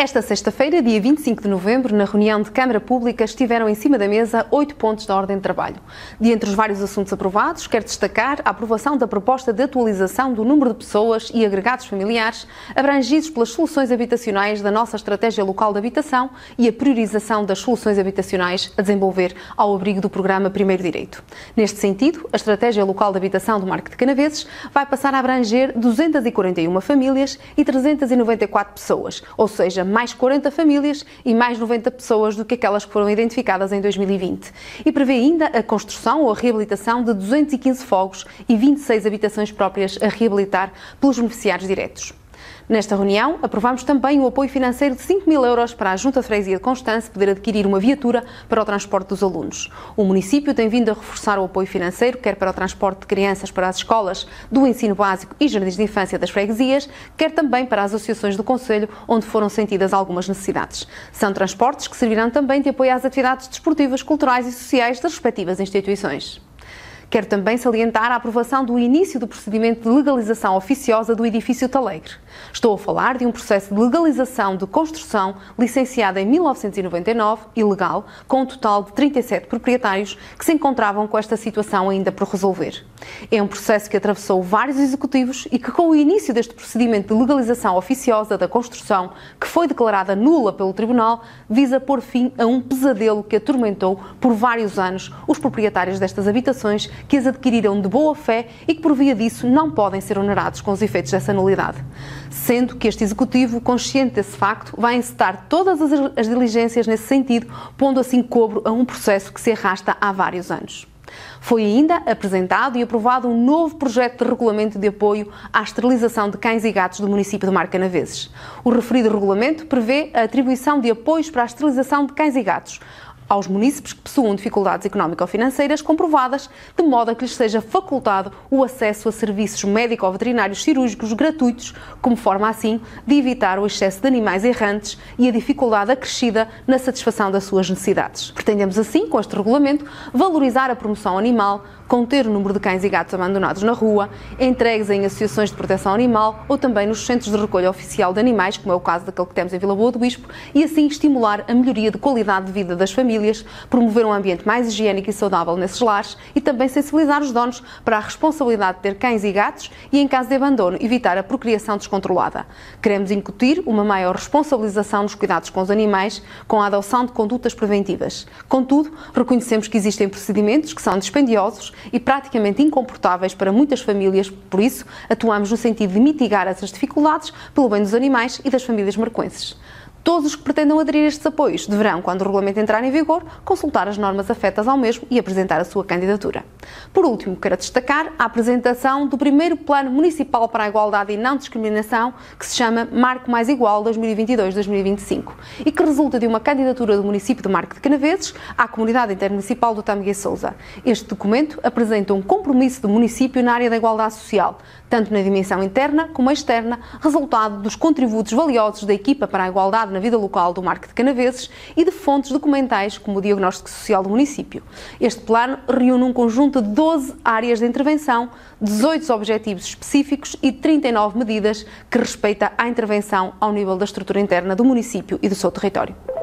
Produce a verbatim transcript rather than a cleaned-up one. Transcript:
Esta sexta-feira, dia vinte e cinco de novembro, na reunião de Câmara Pública, estiveram em cima da mesa oito pontos da ordem de trabalho. De entre os vários assuntos aprovados, quero destacar a aprovação da proposta de atualização do número de pessoas e agregados familiares abrangidos pelas soluções habitacionais da nossa Estratégia Local de Habitação e a priorização das soluções habitacionais a desenvolver ao abrigo do programa Primeiro Direito. Neste sentido, a Estratégia Local de Habitação do Marco de Canaveses vai passar a abranger duzentas e quarenta e uma famílias e trezentas e noventa e quatro pessoas, ou seja, mais quarenta famílias e mais noventa pessoas do que aquelas que foram identificadas em dois mil e vinte. E prevê ainda a construção ou a reabilitação de duzentos e quinze fogos e vinte e seis habitações próprias a reabilitar pelos beneficiários diretos. Nesta reunião, aprovamos também o apoio financeiro de cinco mil euros para a Junta de Freguesia de Constance poder adquirir uma viatura para o transporte dos alunos. O município tem vindo a reforçar o apoio financeiro, quer para o transporte de crianças para as escolas do ensino básico e jardins de infância das freguesias, quer também para as associações do concelho, onde foram sentidas algumas necessidades. São transportes que servirão também de apoio às atividades desportivas, culturais e sociais das respectivas instituições. Quero também salientar a aprovação do início do procedimento de legalização oficiosa do edifício Talegre. Estou a falar de um processo de legalização de construção licenciado em mil novecentos e noventa e nove, ilegal, com um total de trinta e sete proprietários que se encontravam com esta situação ainda por resolver. É um processo que atravessou vários executivos e que, com o início deste procedimento de legalização oficiosa da construção, que foi declarada nula pelo Tribunal, visa pôr fim a um pesadelo que atormentou por vários anos os proprietários destas habitações que as adquiriram de boa fé e que, por via disso, não podem ser onerados com os efeitos dessa nulidade. Sendo que este Executivo, consciente desse facto, vai encetar todas as, as diligências nesse sentido, pondo assim cobro a um processo que se arrasta há vários anos. Foi ainda apresentado e aprovado um novo projeto de regulamento de apoio à esterilização de cães e gatos do município de Marco de Canaveses. O referido regulamento prevê a atribuição de apoios para a esterilização de cães e gatos aos munícipes que possuam dificuldades económico-financeiras comprovadas, de modo a que lhes seja facultado o acesso a serviços médico-veterinários cirúrgicos gratuitos, como forma assim de evitar o excesso de animais errantes e a dificuldade acrescida na satisfação das suas necessidades. Pretendemos assim, com este regulamento, valorizar a promoção animal, conter o número de cães e gatos abandonados na rua, entregues em associações de proteção animal ou também nos centros de recolha oficial de animais, como é o caso daquele que temos em Vila Boa do Bispo, e assim estimular a melhoria de qualidade de vida das famílias, promover um ambiente mais higiênico e saudável nesses lares e também sensibilizar os donos para a responsabilidade de ter cães e gatos e, em caso de abandono, evitar a procriação descontrolada. Queremos incutir uma maior responsabilização nos cuidados com os animais, com a adoção de condutas preventivas. Contudo, reconhecemos que existem procedimentos que são dispendiosos e praticamente incomportáveis para muitas famílias, por isso atuamos no sentido de mitigar essas dificuldades pelo bem dos animais e das famílias marcoenses. Todos os que pretendam aderir a estes apoios deverão, quando o regulamento entrar em vigor, consultar as normas afetas ao mesmo e apresentar a sua candidatura. Por último, quero destacar a apresentação do primeiro Plano Municipal para a Igualdade e Não Discriminação, que se chama Marco Mais Igual dois mil e vinte e dois a dois mil e vinte e cinco e que resulta de uma candidatura do município de Marco de Canaveses à Comunidade Intermunicipal do Tâmega e Sousa. Este documento apresenta um compromisso do município na área da igualdade social, tanto na dimensão interna como externa, resultado dos contributos valiosos da equipa para a igualdade na vida local do Marco de Canaveses e de fontes documentais como o Diagnóstico Social do município. Este plano reúne um conjunto de doze áreas de intervenção, dezoito objetivos específicos e trinta e nove medidas que respeita à intervenção ao nível da estrutura interna do município e do seu território.